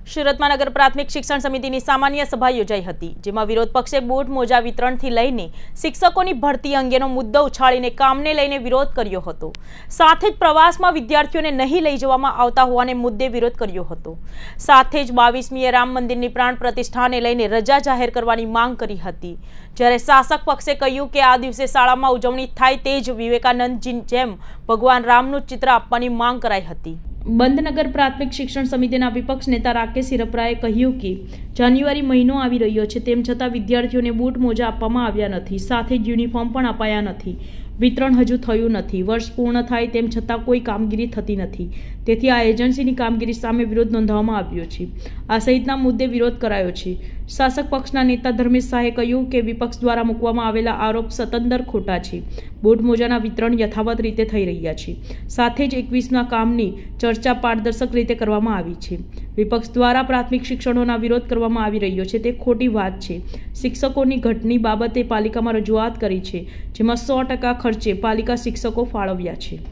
સુરતમાં નગર પ્રાથમિક શિક્ષણ સમિતિની સામાન્ય સભા યોજાઈ હતી, જેમાં વિરોધ પક્ષે બૂટ મોજા વિતરણથી લઈને શિક્ષકોની ભરતી અંગેનો મુદ્દો ઉછાળીને કામને લઈને વિરોધ કર્યો હતો। સાથે જ પ્રવાસમાં વિદ્યાર્થીઓને નહીં લઈ જવામાં આવતા હોવાને મુદ્દે વિરોધ કર્યો હતો। સાથે જ 22મીએ રામ મંદિરની પ્રાણ પ્રતિષ્ઠાને લઈને રજા જાહેર કરવાની માંગ કરી હતી, જ્યારે શાસક પક્ષે કહ્યું કે આ દિવસે શાળામાં ઉજવણી થાય તે જ વિવેકાનંદજી જેમ ભગવાન રામનું ચિત્ર આપવાની માંગ કરાઈ હતી। બંધ નગર પ્રાથમિક શિક્ષણ સમિતિના વિપક્ષ નેતા રાકેશ સિરપરાએ કહ્યું કે જાન્યુઆરી મહિનો આવી રહ્યો છે, તેમ છતાં વિદ્યાર્થીઓને બૂટ મોજા આપવામાં આવ્યા નથી, સાથે જ યુનિફોર્મ પણ અપાયા નથી, વિતરણ હજુ થયું નથી, વર્ષ પૂર્ણ થાય તેમ છતાં કોઈ કામગીરી થતી નથી। તેથી આ એજન્સીની કામગીરી સામે વિરોધ નોંધવામાં આવ્યો છે। આ સહિતના મુદ્દે વિરોધ કરાયો છે। શાસક પક્ષના નેતા ધર્મેશ શાહે કહ્યું કે વિપક્ષ દ્વારા મૂકવામાં આવેલા આરોપ સતંદર ખોટા છે। બૂટ મોજાના વિતરણ યથાવત રીતે થઈ રહ્યા છે, સાથે જ 21ના કામની ચર્ચા પારદર્શક રીતે કરવામાં આવી છે। વિપક્ષ દ્વારા પ્રાથમિક શિક્ષણોના વિરોધ કરવામાં આવી રહ્યો છે, તે ખોટી વાત છે। શિક્ષકોની ઘટની બાબતે પાલિકામાં રજૂઆત કરી છે, જેમાં 100% ખર્ચે પાલિકા શિક્ષકો ફાળવ્યા છે।